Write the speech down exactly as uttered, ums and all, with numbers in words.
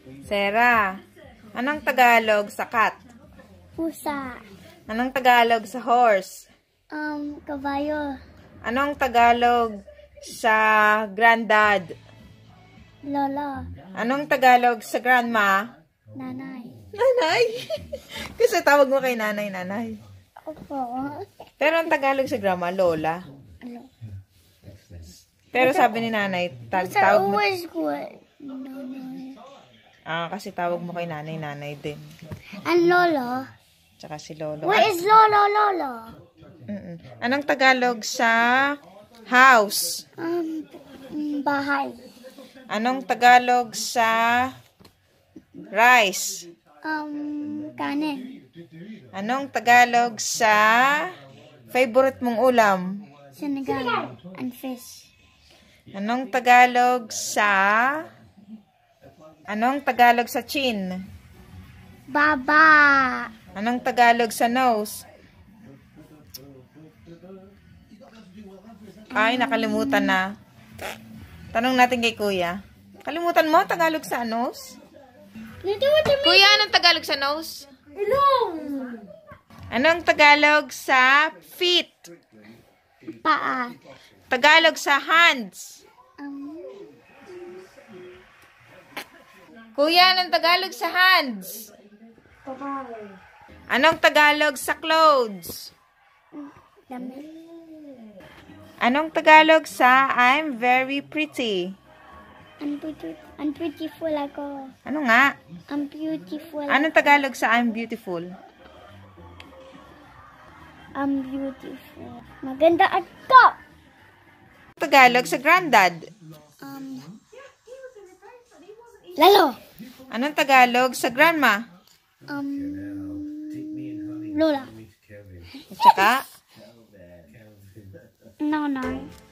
Sarah, anong Tagalog sa cat? Pusa. Anong Tagalog sa horse? Um, kabayo. Anong Tagalog sa granddad? Lolo. Anong Tagalog sa grandma? Nanay. Nanay? Kasi tawag mo kay nanay, nanay. Opo. Pero ang Tagalog sa grandma, lola. Ano? Pero sabi ni nanay, ta Pusa tawag mo... always good. Nanay. Ah, kasi tawag mo kay nanay, nanay din. And Lolo? Tsaka si lolo. Where is Lolo, Lolo? Mm -mm. Anong Tagalog sa house? Um, bahay. Anong Tagalog sa rice? Um, kanin. Anong Tagalog sa favorite mong ulam? Senegal. And fish. Anong Tagalog sa... Anong Tagalog sa chin? Baba. Anong Tagalog sa nose? Ay, nakalimutan na. Tanong natin kay Kuya. Kalimutan mo, Tagalog sa nose? Kuya, anong Tagalog sa nose? Ilong. Anong Tagalog sa feet? Paa. Tagalog sa hands? Um, Kuya, anong Tagalog sa hands? babae. Anong Tagalog sa clothes? Damit. Anong Tagalog sa I'm very pretty? I'm beautiful. I'm beautiful ako. Ano nga? I'm beautiful. Anong Tagalog sa I'm beautiful? I'm beautiful. Maganda ako. Tagalog sa granddad? Um, Lalo. Anong Tagalog sa grandma? Um, Lola. At saka, No, no.